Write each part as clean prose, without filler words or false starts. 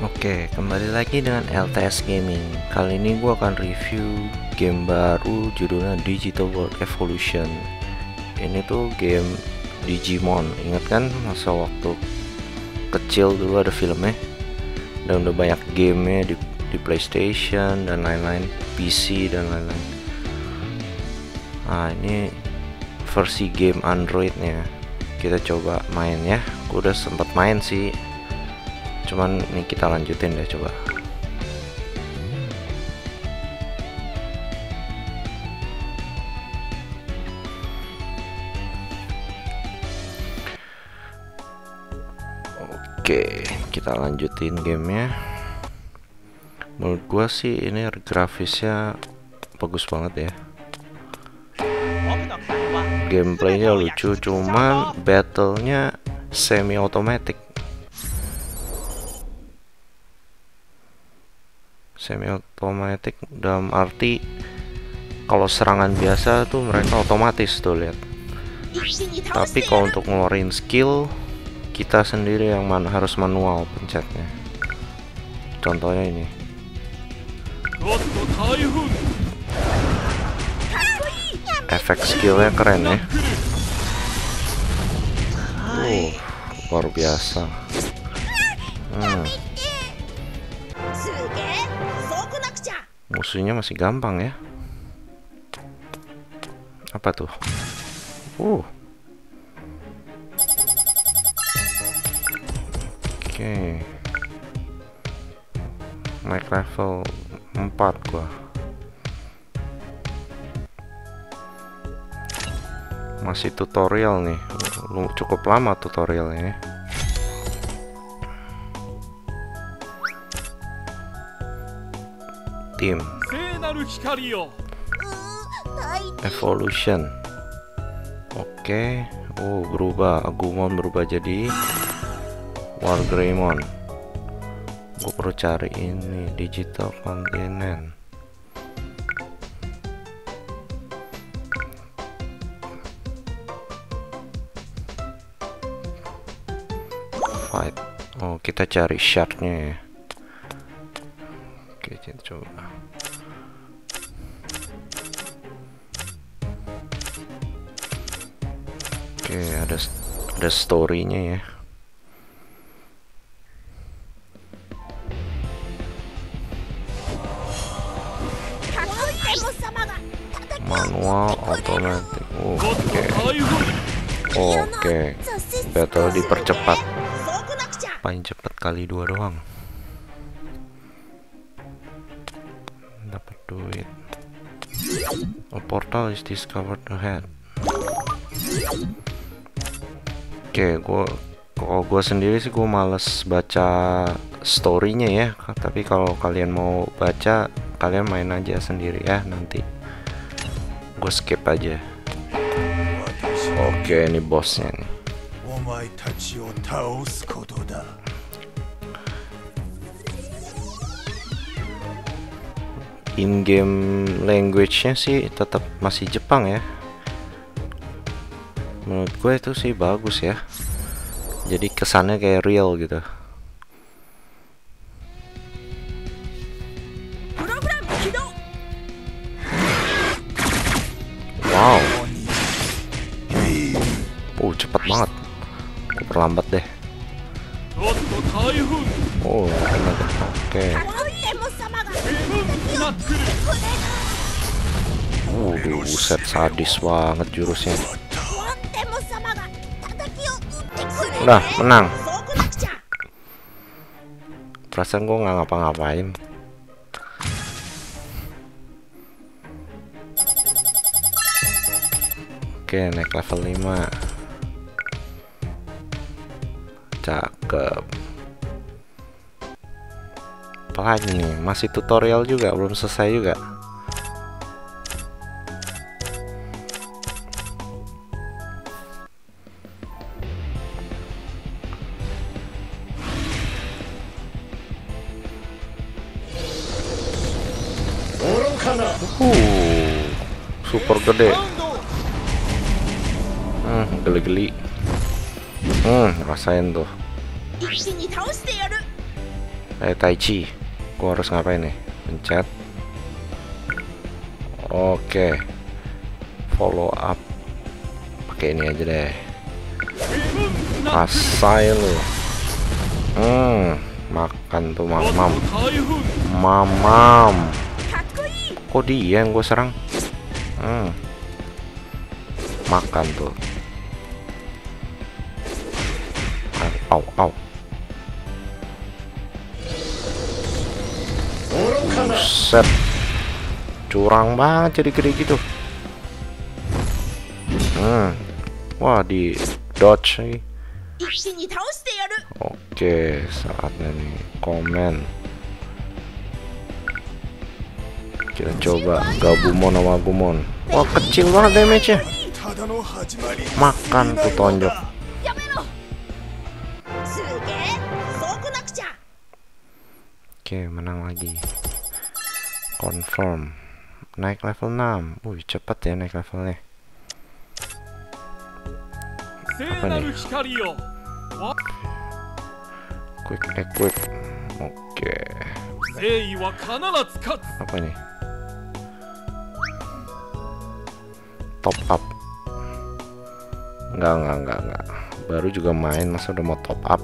Oke, kembali lagi dengan LTS Gaming. Kali ini gue akan review game baru judulnya Digital World Evolution. Ini tuh game Digimon. Ingat kan masa waktu kecil dulu ada filmnya, dan udah banyak gamenya di PlayStation dan lain-lain, PC dan lain-lain. Nah, ini versi game Androidnya. Kita coba main ya. Gue udah sempat main sih, cuman nih kita lanjutin deh coba. Oke, kita lanjutin gamenya. Menurut gua sih ini grafisnya bagus banget ya. Gameplaynya lucu, cuman battlenya semi automatic. Dalam arti kalau serangan biasa tuh mereka otomatis tuh lihat. Tapi kalau untuk ngeluarin skill kita sendiri yang harus manual pencetnya. Contohnya ini. Efek skillnya keren ya. Luar biasa. Musuhnya masih gampang ya. Apa tuh? Oke. Naik level 4 gua. Masih tutorial nih. Cukup lama tutorialnya ya. Tim Evolution. Oke. Berubah. Agumon berubah jadi Wargreymon. Gue perlu cari ini digital continent. Fight. Kita cari shardnya ya. Oke, kita coba. Oke, ada story-nya ya. Manual otomatis. Oke. Battle dipercepat. Paling cepat kali 2 doang. Dapat duit. A portal is discovered ahead. Oke, kalau gue sendiri sih gue males baca story-nya ya. Tapi kalau kalian mau baca, kalian main aja sendiri ya nanti. Gue skip aja. Oke, ini bosnya nih. In-game language-nya sih tetap masih Jepang ya. Menurut gue itu sih bagus ya. Jadi kesannya kayak real gitu. Wow. Cepet banget. Gue perlambat deh. Oke. Buset, sadis banget jurusnya. Udah, menang. Perasaan gue nggak ngapa-ngapain. Oke, naik level 5. Cakep. Apalagi nih, masih tutorial juga, belum selesai juga. Super gede. Geli-geli. Rasain tuh. Tai Chi. Gua harus ngapain nih? Pencet. Oke. Follow up. Pakai ini aja deh. Asai lu. Makan tuh mamam. Mamam. Kok dia yang gue serang? Makan tuh. Au, au. Buset. Curang banget jadi gede gitu. Wah, di dodge lagi. Oke, saatnya nih komen. Kita coba Gabumon sama Agumon. Wah, kecil banget damage-nya. Makan tuh tonjok. Oke, menang lagi. Confirm. Naik level 6. Wih, cepet ya naik levelnya. Apa nih? Quick equip. Oke. Apa nih? Top up. Enggak. Baru juga main masa udah mau top up.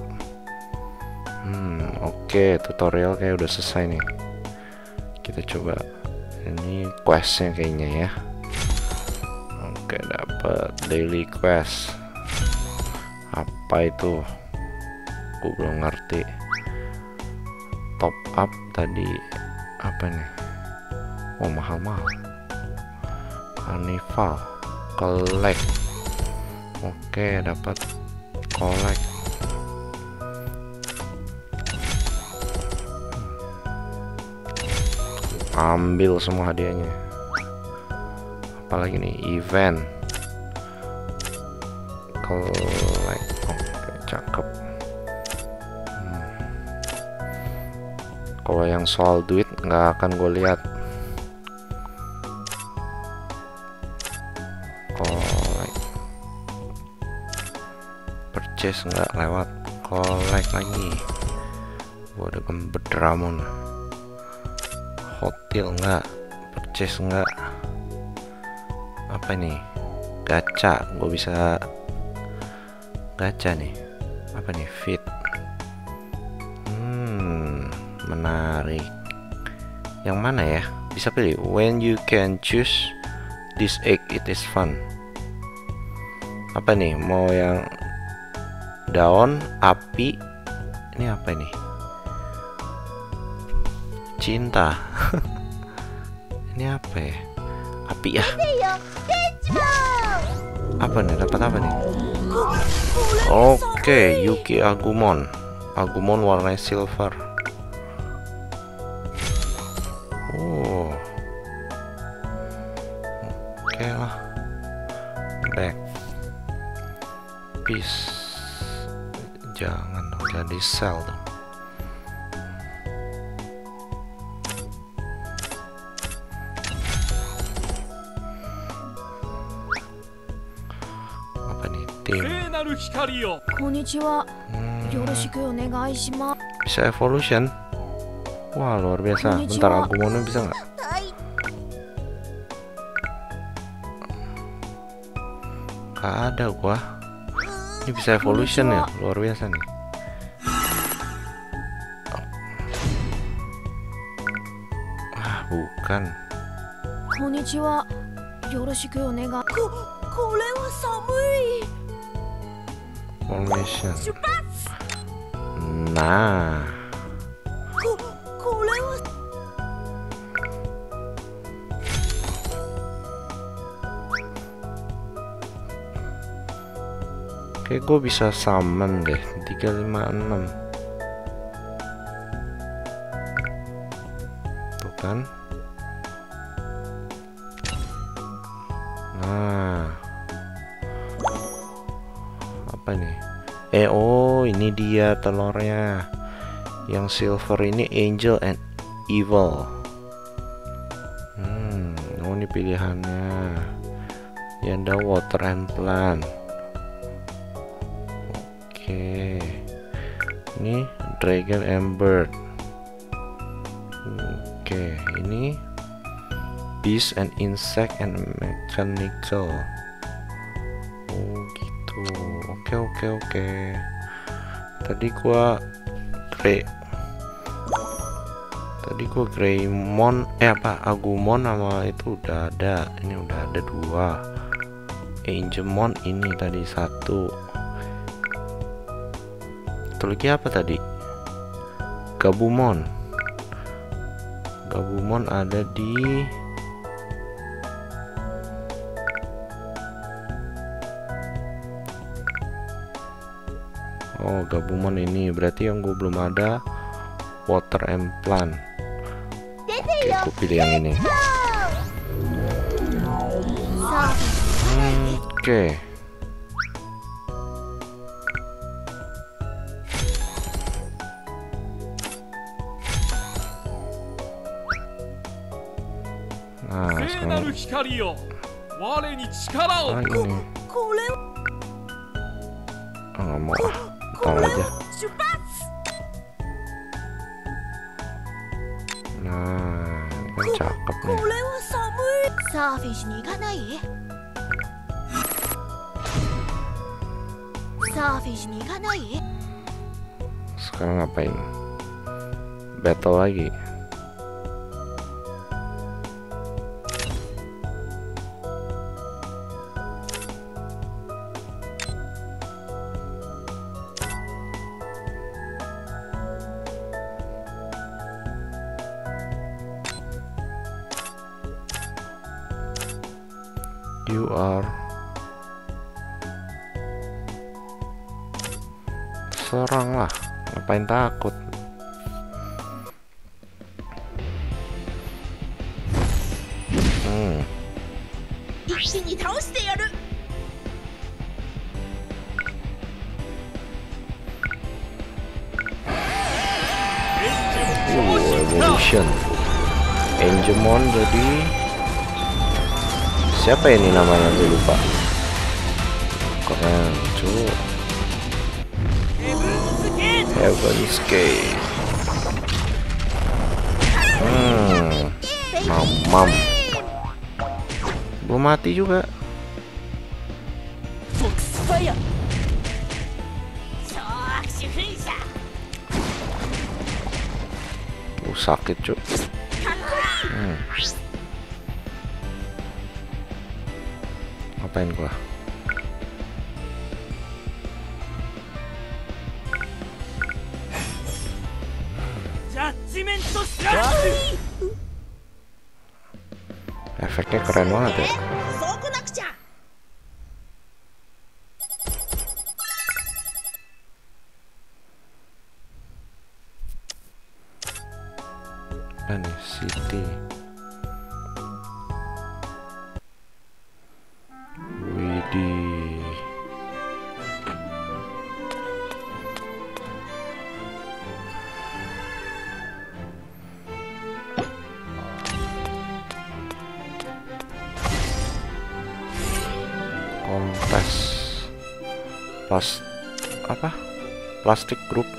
Oke, tutorial kayak udah selesai nih. Kita coba. Ini questnya kayaknya ya. Oke, dapat daily quest. Apa itu? Gue belum ngerti. Top up tadi apa nih? Oh, mahal-mahal. Carnival collect. Oke, dapat collect. Ambil semua hadiahnya. Apalagi nih, event collect. Oke, cakep. Kalau yang soal duit nggak akan gue lihat. Collect, purchase nggak lewat. Collect lagi. Gue udah Bedramon. Hotel nggak. Purchase nggak. Apa nih? Gacha. Gue bisa gacha nih. Apa nih? Fit. Menarik. Yang mana ya? Bisa pilih. When you can choose this egg, it is fun. Apa nih? Mau yang daun, api. Ini apa ini? Cinta. Ini apa ya? Api ya? Apa nih? Dapat apa nih? Oke, Yuki Agumon. Agumon warna silver. Oh, oke lah. Back. Peace. Jangan dong, jadi sell dong. Apa nih? Tim. Bisa evolution. Wah, luar biasa. Bentar, Agumon bisa nggak? Gak ada gua. Ini bisa evolution ya, luar biasa nih. Ah, bukan. Formation. Nah. Oke, gue bisa summon deh 356. Tuh kan. Nah, apa nih? Oh, ini dia telurnya. Yang silver ini angel and evil. Oh, ini pilihannya. Yang ada water and plant. Oke, ini dragon and bird. Oke, ini beast and insect and mechanical. Oh gitu. Oke. Tadi gua Greymon Agumon sama itu udah ada. Ini udah ada 2. Angemon ini tadi 1. Satu lagi apa tadi? Gabumon ada di Gabumon ini berarti yang gue belum ada. Water and plant. Oke, aku pilih yang ini. Oke. Nah, sekarang ini. Nggak mau, ntar aja. Nah, ini kan cakep nih. Sekarang ngapain? Battle lagi. You are serang lah, ngapain takut? Evolution Angemon jadi siapa ini namanya, gue lupa. Keren cuy. Heaven's Gate. Mam belum mati juga. Sakit cuy. Ngapain gua? Efeknya keren banget ya. Nih City. Widih. Kontes. Plastik grup.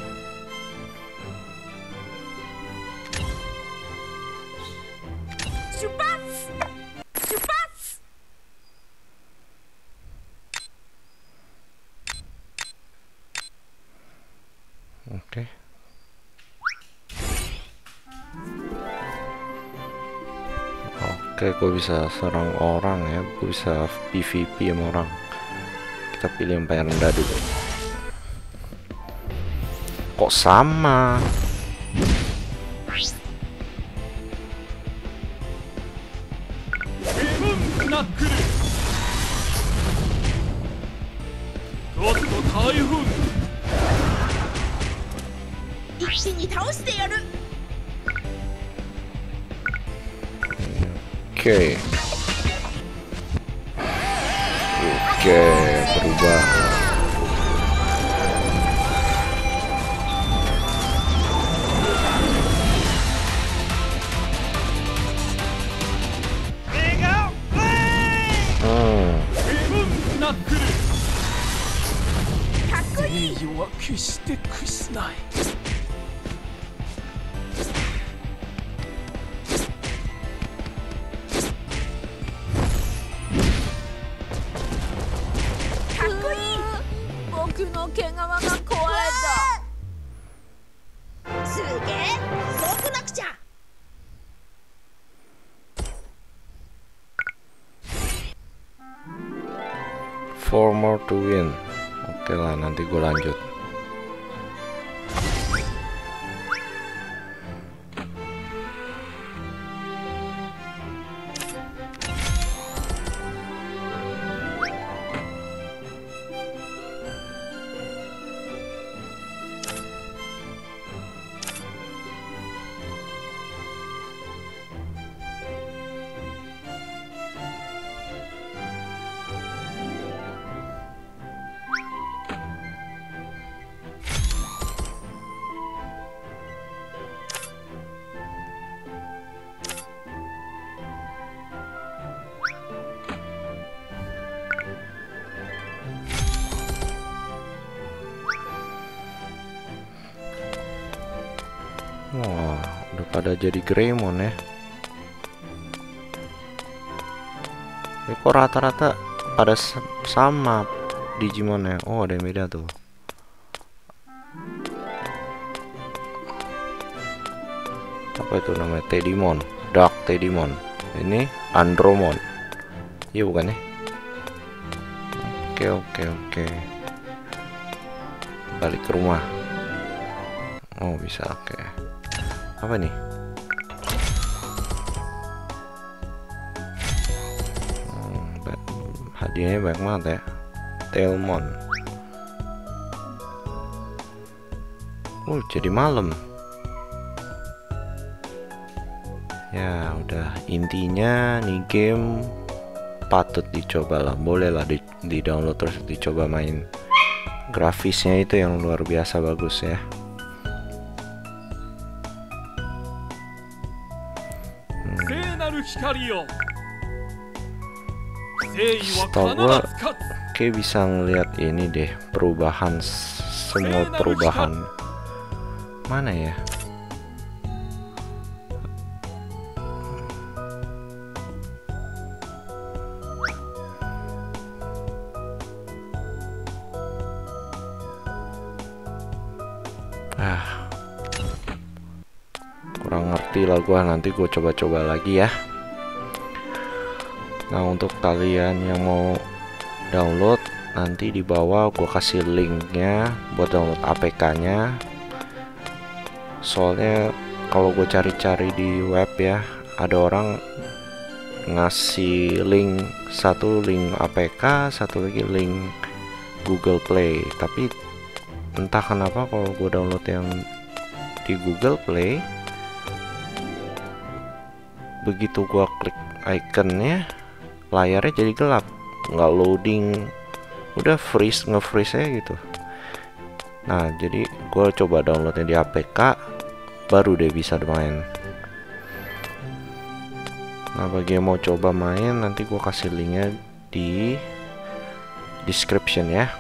Oke, gue bisa serang orang ya, gue bisa PVP sama orang. Kita pilih yang paling rendah dulu. Kok sama? Oke, berubah. Four more to win. Oke lah, nanti gue lanjut. Wah, udah pada jadi Greymon ya. Kok rata-rata pada sama Digimon ya? Oh, ada yang beda tuh. Apa itu namanya? Tedimon, Dark Tedimon. Ini Andromon. Iya bukan ya? Oke. Balik ke rumah. Oh, bisa. Oke. Apa nih? Hadiahnya banyak banget ya. Tailmon. Jadi malam. Ya udah, intinya nih game patut dicoba lah. Boleh lah di download terus dicoba main. Grafisnya itu yang luar biasa bagus ya. Setahu gue kayak bisa ngeliat ini deh, perubahan, semua perubahan. Mana ya? Kurang ngerti lah gua, nanti gue coba-coba lagi ya. Nah, untuk kalian yang mau download, nanti di bawah gue kasih linknya buat download APK-nya. Soalnya kalau gue cari-cari di web ya, ada orang ngasih link, satu link APK, satu lagi link Google Play. Tapi entah kenapa kalau gue download yang di Google Play, begitu gue klik ikonnya, layarnya jadi gelap, nggak loading, udah nge-freeze aja gitu. Nah, jadi gue coba downloadnya di APK, baru deh bisa main. Nah, bagi yang mau coba main, nanti gue kasih linknya di description ya.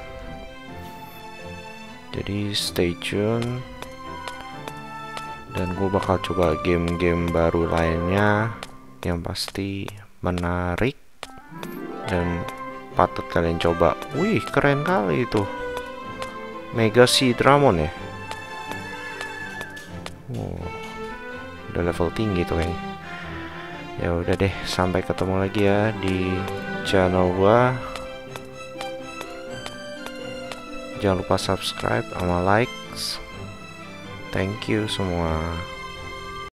Jadi stay tune, dan gue bakal coba game-game baru lainnya yang pasti menarik dan patut kalian coba. Wih, keren kali itu. Mega Sea Dramon ya. Udah level tinggi tuh kayaknya. Ya udah deh, sampai ketemu lagi ya di channel gua. Jangan lupa subscribe sama likes. Thank you semua.